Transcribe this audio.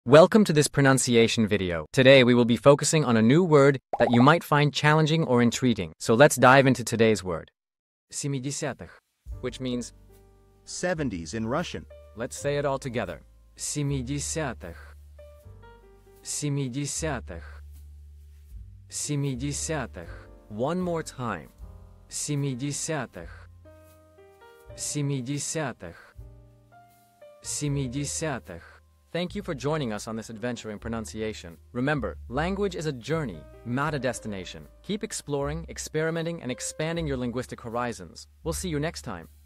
Welcome to this pronunciation video. Today we will be focusing on a new word that you might find challenging or intriguing. So let's dive into today's word. 70-х, which means 70s in Russian. Let's say it all together. 70-х. 70-х. 70-х. One more time. 70-х. 70-х. 70-х. Thank you for joining us on this adventure in pronunciation. Remember, language is a journey, not a destination. Keep exploring, experimenting, and expanding your linguistic horizons. We'll see you next time.